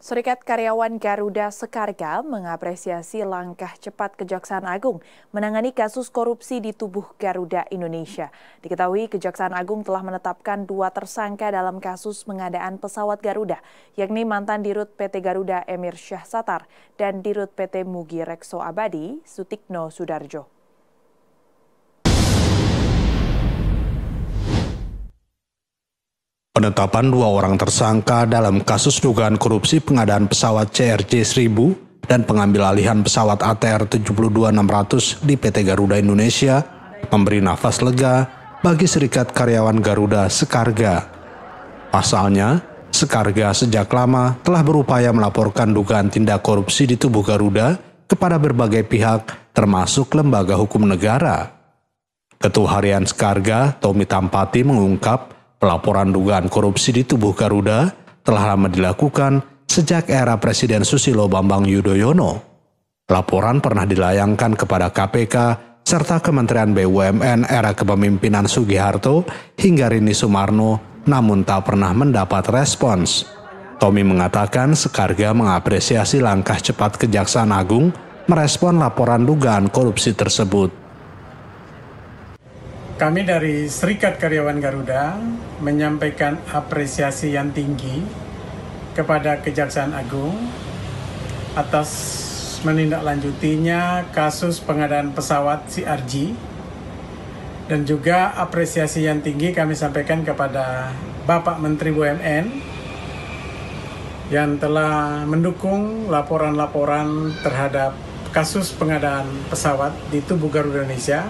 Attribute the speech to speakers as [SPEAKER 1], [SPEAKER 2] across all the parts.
[SPEAKER 1] Serikat Karyawan Garuda Sekarga mengapresiasi langkah cepat Kejaksaan Agung menangani kasus korupsi di tubuh Garuda Indonesia. Diketahui Kejaksaan Agung telah menetapkan 2 tersangka dalam kasus pengadaan pesawat Garuda, yakni mantan Dirut PT Garuda Emir Syahsatar dan Dirut PT Mugi Rekso Abadi, Sutikno Sudarjo.
[SPEAKER 2] Penetapan 2 orang tersangka dalam kasus dugaan korupsi pengadaan pesawat CRJ-1000 dan pengambil alihan pesawat ATR 72600 di PT Garuda Indonesia memberi nafas lega bagi Serikat Karyawan Garuda Sekarga. Pasalnya, Sekarga sejak lama telah berupaya melaporkan dugaan tindak korupsi di tubuh Garuda kepada berbagai pihak termasuk lembaga hukum negara. Ketua Harian Sekarga, Tommy Tampati mengungkap pelaporan dugaan korupsi di tubuh Garuda telah lama dilakukan sejak era Presiden Susilo Bambang Yudhoyono. Laporan pernah dilayangkan kepada KPK serta Kementerian BUMN era kepemimpinan Sugiharto hingga Rini Sumarno, namun tak pernah mendapat respons. Tommy mengatakan Sekarga mengapresiasi langkah cepat Kejaksaan Agung merespon laporan dugaan korupsi tersebut.
[SPEAKER 3] Kami dari Serikat Karyawan Garuda menyampaikan apresiasi yang tinggi kepada Kejaksaan Agung atas menindaklanjutinya kasus pengadaan pesawat CRJ, dan juga apresiasi yang tinggi kami sampaikan kepada Bapak Menteri BUMN yang telah mendukung laporan-laporan terhadap kasus pengadaan pesawat di tubuh Garuda Indonesia.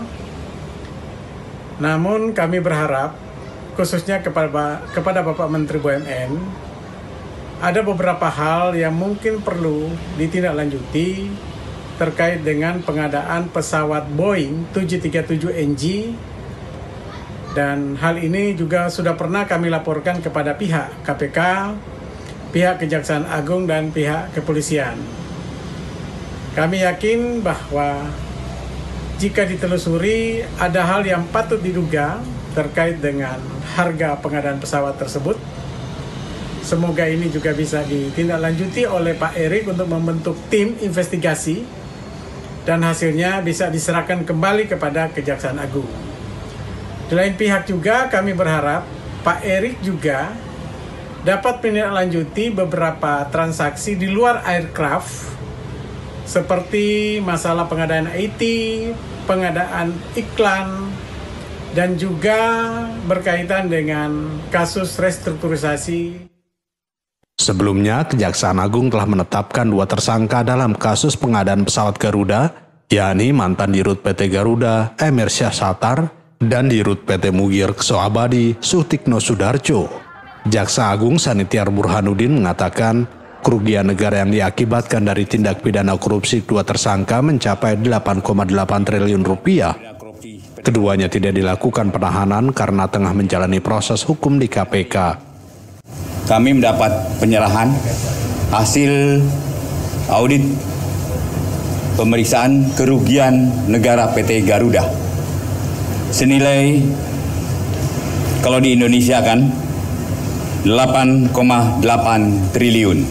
[SPEAKER 3] Namun kami berharap, khususnya kepada Bapak Menteri BUMN, ada beberapa hal yang mungkin perlu ditindaklanjuti terkait dengan pengadaan pesawat Boeing 737NG, dan hal ini juga sudah pernah kami laporkan kepada pihak KPK, pihak Kejaksaan Agung, dan pihak kepolisian. Kami yakin bahwa jika ditelusuri ada hal yang patut diduga terkait dengan harga pengadaan pesawat tersebut, semoga ini juga bisa ditindaklanjuti oleh Pak Erik untuk membentuk tim investigasi dan hasilnya bisa diserahkan kembali kepada Kejaksaan Agung. Di lain pihak juga kami berharap Pak Erik juga dapat menindaklanjuti beberapa transaksi di luar aircraft seperti masalah pengadaan IT, pengadaan iklan, dan juga berkaitan dengan kasus restrukturisasi.
[SPEAKER 2] Sebelumnya, Kejaksaan Agung telah menetapkan 2 tersangka dalam kasus pengadaan pesawat Garuda, yakni mantan Dirut PT Garuda Emir Syahsatar dan Dirut PT Mugi Rekso Abadi Sutikno Sudarjo. Jaksa Agung Sanitiar Burhanuddin mengatakan kerugian negara yang diakibatkan dari tindak pidana korupsi 2 tersangka mencapai 8,8 triliun rupiah. Keduanya tidak dilakukan penahanan karena tengah menjalani proses hukum di KPK.
[SPEAKER 4] Kami mendapat penyerahan hasil audit pemeriksaan kerugian negara PT Garuda senilai, kalau di Indonesia kan, 8,8 triliun.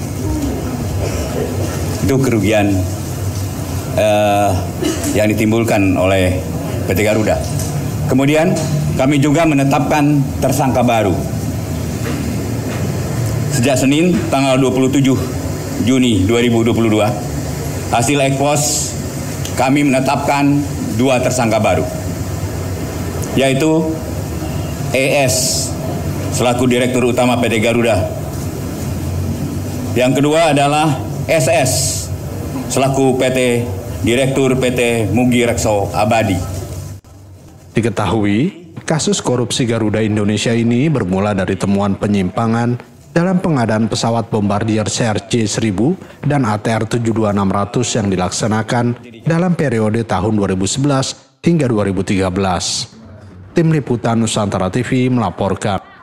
[SPEAKER 4] Itu kerugian yang ditimbulkan oleh PT Garuda. Kemudian kami juga menetapkan tersangka baru. Sejak Senin tanggal 27 Juni 2022, hasil ekspos kami menetapkan 2 tersangka baru, yaitu ES selaku Direktur Utama PT Garuda. Yang kedua adalah SS selaku Direktur PT Mugi Rekso Abadi.
[SPEAKER 2] Diketahui, kasus korupsi Garuda Indonesia ini bermula dari temuan penyimpangan dalam pengadaan pesawat Bombardier CRJ-1000 dan ATR 72600 yang dilaksanakan dalam periode tahun 2011 hingga 2013. Tim Liputan Nusantara TV melaporkan.